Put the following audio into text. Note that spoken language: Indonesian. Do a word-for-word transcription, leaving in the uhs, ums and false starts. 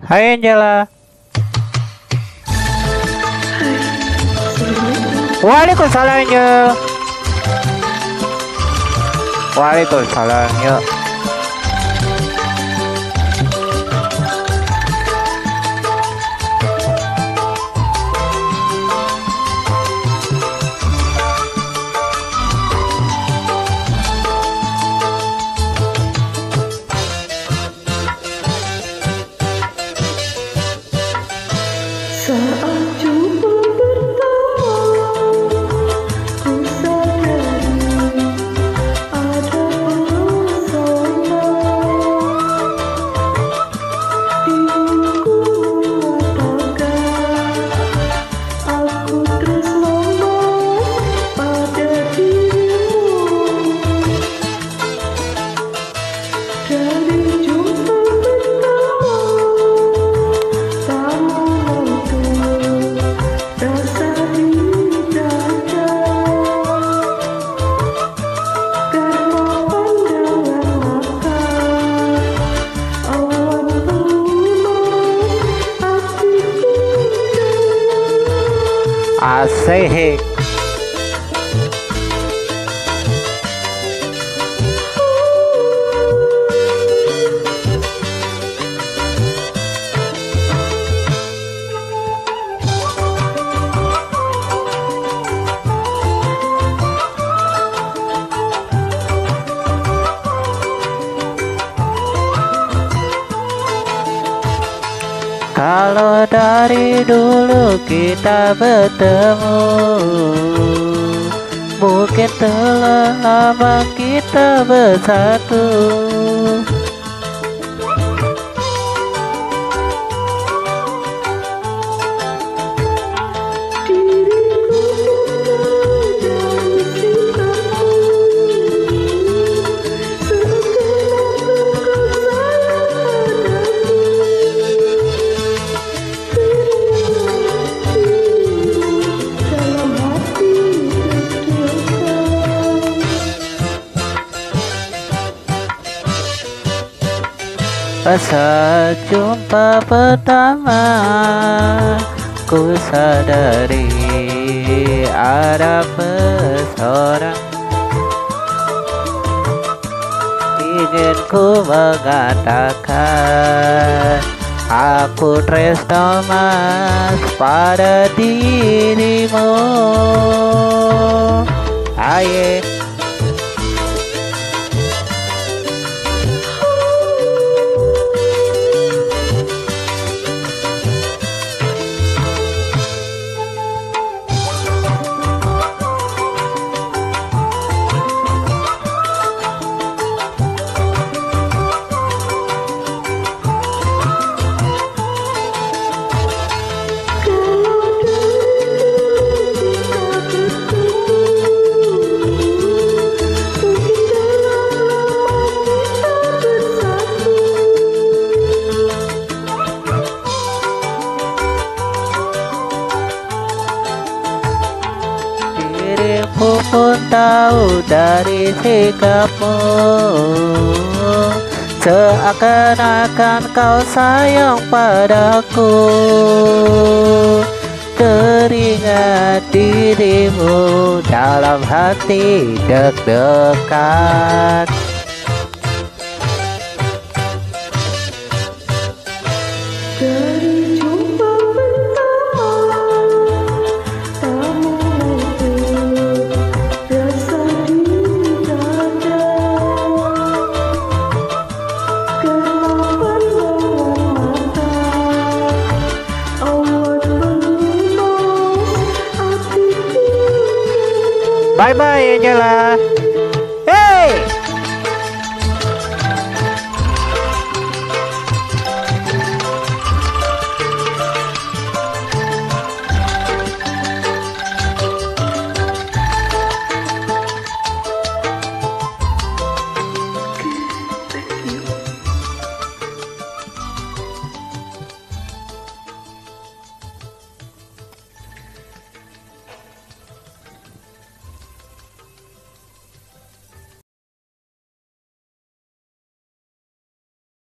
Hai Angela. Waalaikumsalam Angel. Waalaikumsalam yuk. Saat jumpa pertama, ku sadari ada pesona. Inginku mengatakan aku tresno pada dirimu. Dari jumpa pertama, tak rasa di dada, karena pandangan mata awan pelumas hatiku. Asik. Kalau dari dulu kita bertemu, mungkin telah lama kita bersatu. Diriku dan cintamu, seakan aku sayang padamu. Saat jumpa pertama, ku sadari ada pesona. Ingin ku mengatakan aku tresno mas pada dirimu. Aye. Dirimu pun tahu dari sikapmu, seakan-akan kau sayang padaku. Teringat dirimu dalam hati deg-degan. Dari jumpa pertama, tak menutup rasa di dada, karena pandangan mata awan pelumas hatiku. Bye bye Angela.